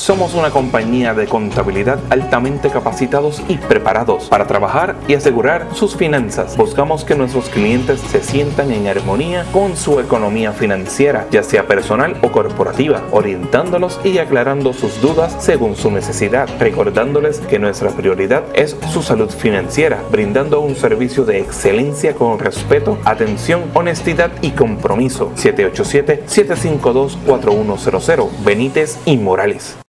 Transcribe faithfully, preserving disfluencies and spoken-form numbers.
Somos una compañía de contabilidad altamente capacitados y preparados para trabajar y asegurar sus finanzas. Buscamos que nuestros clientes se sientan en armonía con su economía financiera, ya sea personal o corporativa, orientándolos y aclarando sus dudas según su necesidad, recordándoles que nuestra prioridad es su salud financiera, brindando un servicio de excelencia con respeto, atención, honestidad y compromiso. siete ocho siete, siete cinco dos, cuatro uno cero cero, Benítez y Morales.